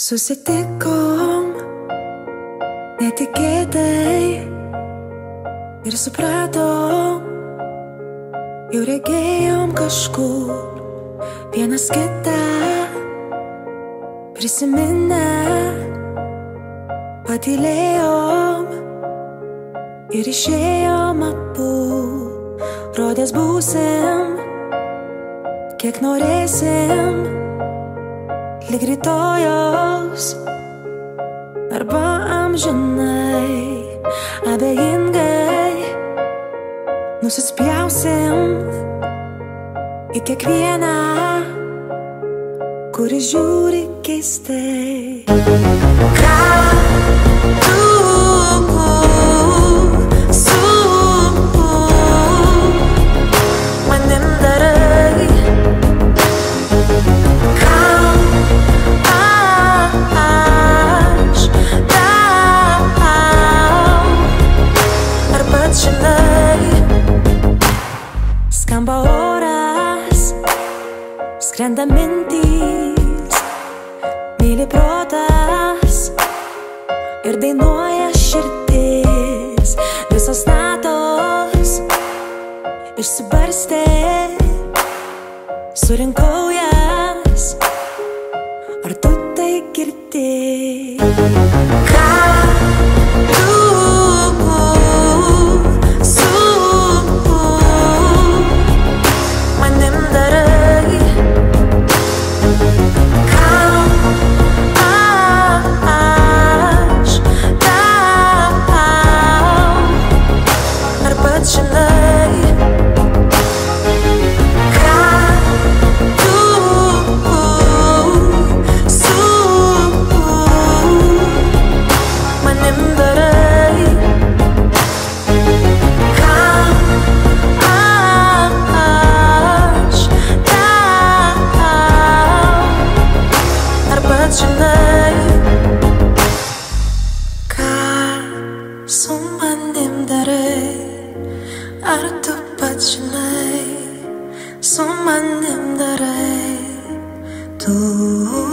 Susitikom netikėtai ir supratom, jau regėjom kažkur vienas kitą, prisiminę patylėjom ir išėjom abu, rodės būsim, kiek norėsim, lyg rytojaus arba amžinai, abejingai nusispjausim į kiekvieną, kuris žiūri keistai. Ką tu su manim darai? Kam aš tau? Ar pats žinai? Skamba oras, skrenda mintys, myli protas ir dainuoja širdis. Visos natos išsibarstė, surinkau jas, ar tu tai girdi? Ką tu su manim darai? Kam aš tau? Ar pats žinai? Ką tu su manim darai? Kam aš tau? Ar pats žinai? Ką su manim darai? Ar tu pats žinai? Su manim darai tu?